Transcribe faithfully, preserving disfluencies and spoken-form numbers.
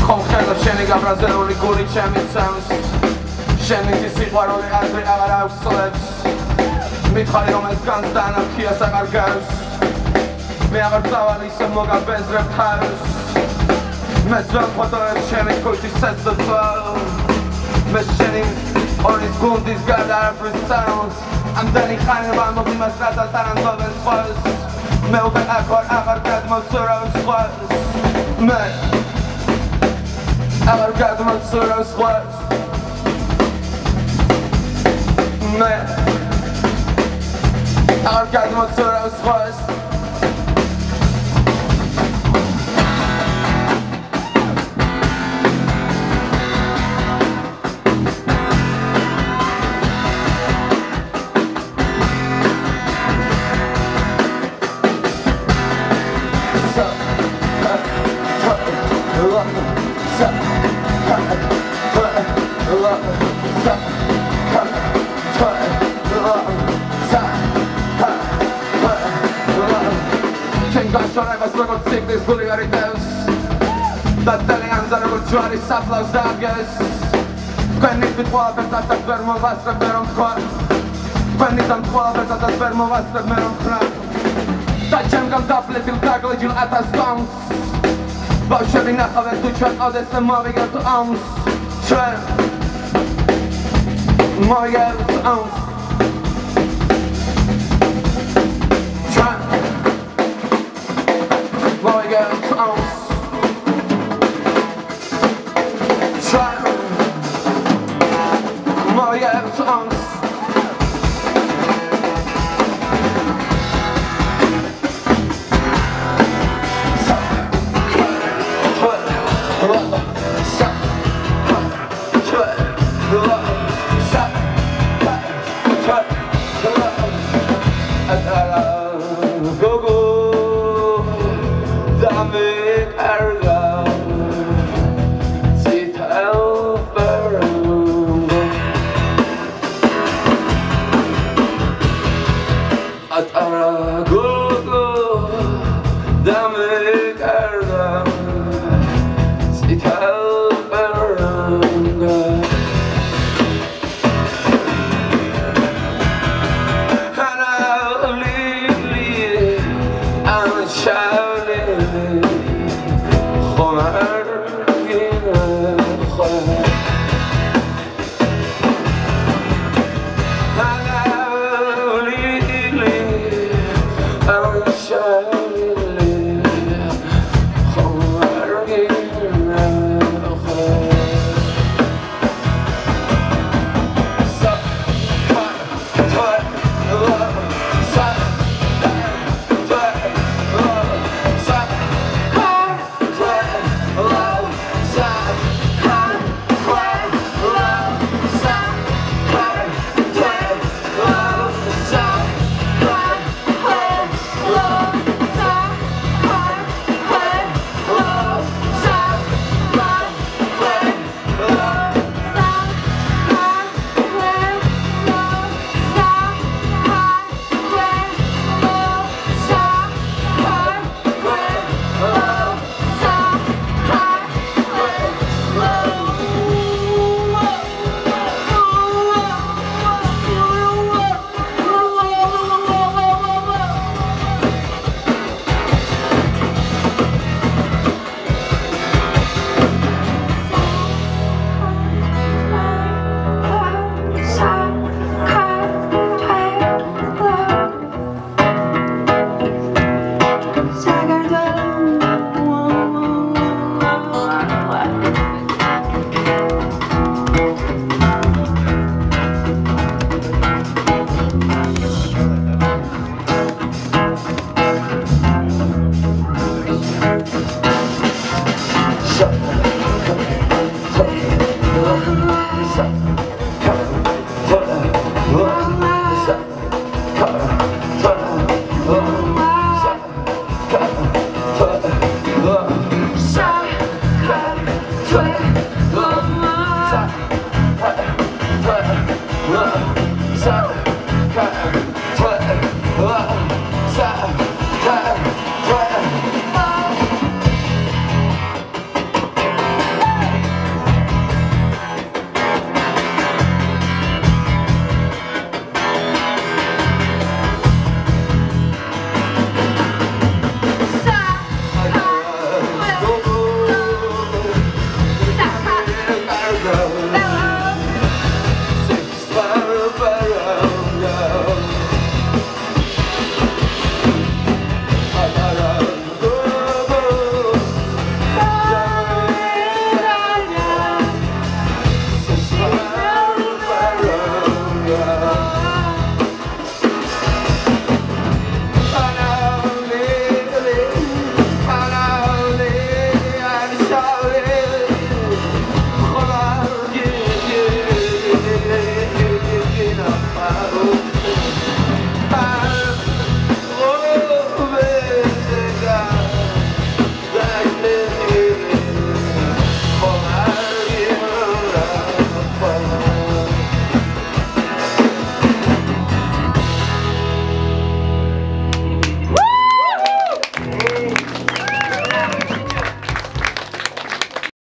ხომ ხედავ შენი გაბრაზებული გული ჩემი წემს შენი თი სიყვარული აზრი აღარ აქვს წლებს მითხარი რომ ეს განს და ანარქიას აღარ გავს მე აღარ წავალ ისე მოგაბეზრებ თავს მე ძველ ფოტოებს შენი ქუჩის ცეცხლ თვალ მე შენი ორის გუნდის გარდა არაფრის წარავს ამდენი ხანი რომ ამობდიმას რასაც არ ამბობენ სხვას მე უკვე აქ ვარ აღარ გადმოვცურავ სხვას მე აღარ გადმოვცურავ სხვას მე აღარ გადმოვცურავ სხვას Შორებას როგორც სიგნის გული არ იტევს და ტელეანზე როგორც ჯვარი საფლავს დაგეს თქვენი თვით ყველაფერს ასაკს ვერ მოვასწრებ მე რომ თქვა თქვენი თვით ყველაფერს ასაკს ვერ მოვასწრებ მე რომ თქვა და ჩემგან დაფლეტილ დაგლეჯილ ათას ტომს ბავშვები ნახავენ თუ ჩვენ ყავდეს და მოვიგებთ ომს ჩვენ მოვიგებთ ომს Mowigebთ ომს ჩვენ მოვიგებთ ომს Suck.